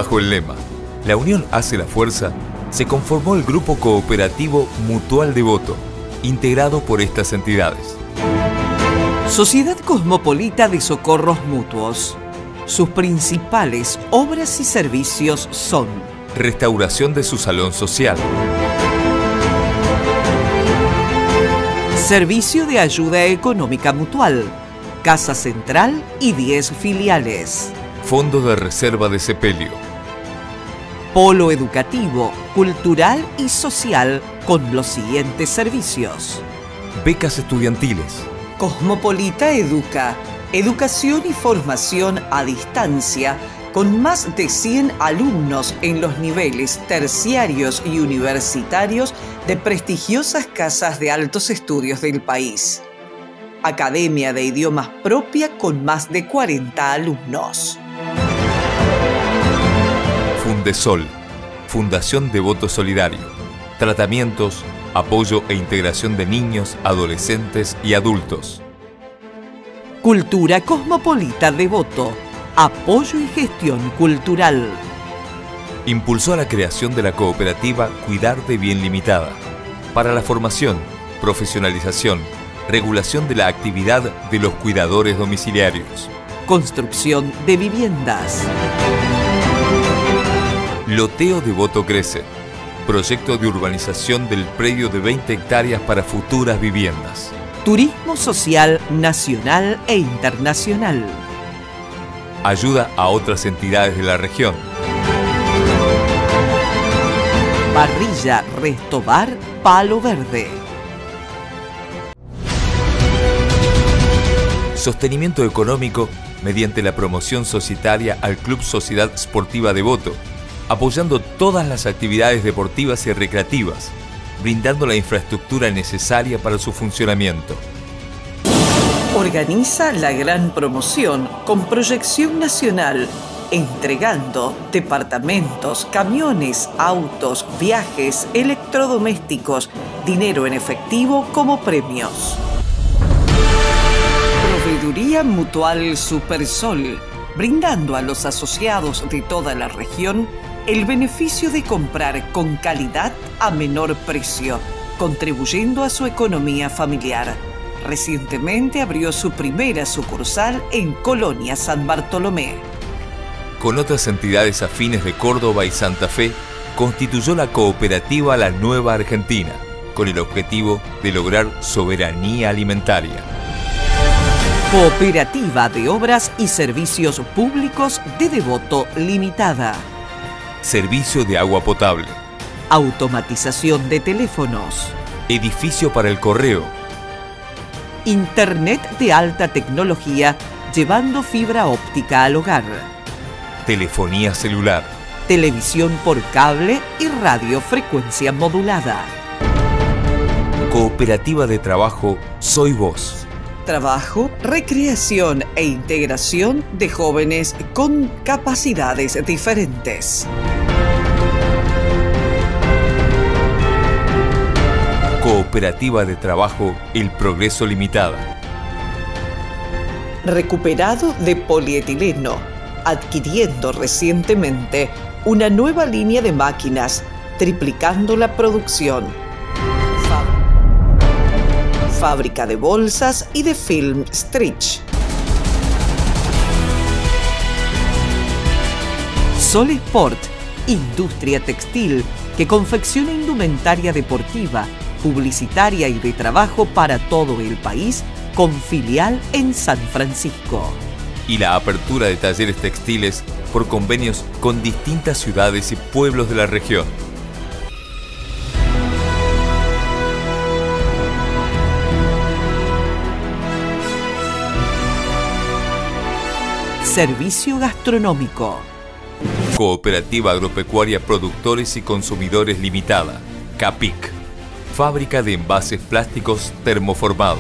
Bajo el lema "La unión hace la fuerza", se conformó el Grupo Cooperativo Mutual Devoto, integrado por estas entidades. Sociedad Cosmopolita de Socorros Mutuos. Sus principales obras y servicios son: restauración de su salón social, servicio de ayuda económica mutual, Casa Central y 10 filiales, fondo de reserva de sepelio, polo educativo, cultural y social con los siguientes servicios: becas estudiantiles, Cosmopolita Educa, educación y formación a distancia con más de 100 alumnos en los niveles terciarios y universitarios de prestigiosas casas de altos estudios del país. Academia de Idiomas propia con más de 40 alumnos. Fundesol, Fundación Devoto Solidario, tratamientos, apoyo e integración de niños, adolescentes y adultos. Cultura Cosmopolita Devoto, apoyo y gestión cultural. Impulsó la creación de la cooperativa Cuidarte Bien Limitada para la formación, profesionalización, regulación de la actividad de los cuidadores domiciliarios. Construcción de viviendas. Loteo Devoto Crece, proyecto de urbanización del predio de 20 hectáreas para futuras viviendas. Turismo social nacional e internacional. Ayuda a otras entidades de la región. Parrilla Restobar Palo Verde. Sostenimiento económico mediante la promoción societaria al Club Sociedad Sportiva Devoto, apoyando todas las actividades deportivas y recreativas, brindando la infraestructura necesaria para su funcionamiento. Organiza la gran promoción con proyección nacional, entregando departamentos, camiones, autos, viajes, electrodomésticos, dinero en efectivo como premios. Proveeduría Mutual Supersol, brindando a los asociados de toda la región el beneficio de comprar con calidad a menor precio, contribuyendo a su economía familiar. Recientemente abrió su primera sucursal en Colonia San Bartolomé. Con otras entidades afines de Córdoba y Santa Fe, constituyó la cooperativa La Nueva Argentina, con el objetivo de lograr soberanía alimentaria. Cooperativa de Obras y Servicios Públicos de Devoto Limitada. Servicio de agua potable. Automatización de teléfonos. Edificio para el correo. Internet de alta tecnología llevando fibra óptica al hogar. Telefonía celular. Televisión por cable y radiofrecuencia modulada. Cooperativa de trabajo Soy Vos. Trabajo, recreación e integración de jóvenes con capacidades diferentes. Cooperativa de trabajo El Progreso Limitada. Recuperado de polietileno, adquiriendo recientemente una nueva línea de máquinas, triplicando la producción. Fábrica de bolsas y de film stretch. Sol Sport, industria textil que confecciona indumentaria deportiva, publicitaria y de trabajo para todo el país, con filial en San Francisco. Y la apertura de talleres textiles por convenios con distintas ciudades y pueblos de la región. Servicio gastronómico. Cooperativa Agropecuaria Productores y Consumidores Limitada, CAPIC. Fábrica de envases plásticos termoformados.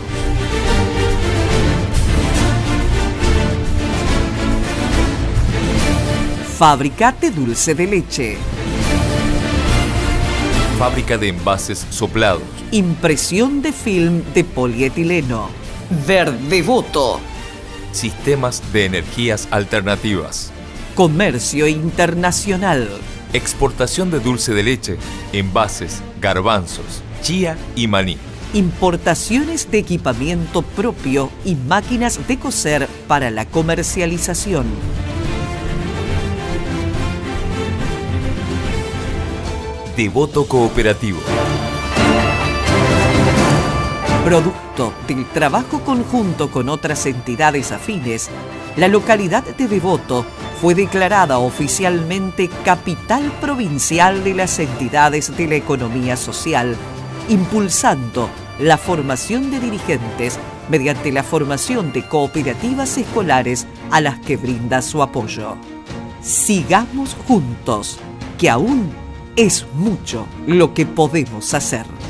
Fábrica de dulce de leche. Fábrica de envases soplados. Impresión de film de polietileno. Verdevoto. Sistemas de energías alternativas. Comercio internacional. Exportación de dulce de leche, envases, garbanzos, chía y maní. Importaciones de equipamiento propio y máquinas de coser para la comercialización. Devoto Cooperativo. Producto del trabajo conjunto con otras entidades afines, la localidad de Devoto fue declarada oficialmente capital provincial de las entidades de la economía social, impulsando la formación de dirigentes mediante la formación de cooperativas escolares a las que brinda su apoyo. Sigamos juntos, que aún es mucho lo que podemos hacer.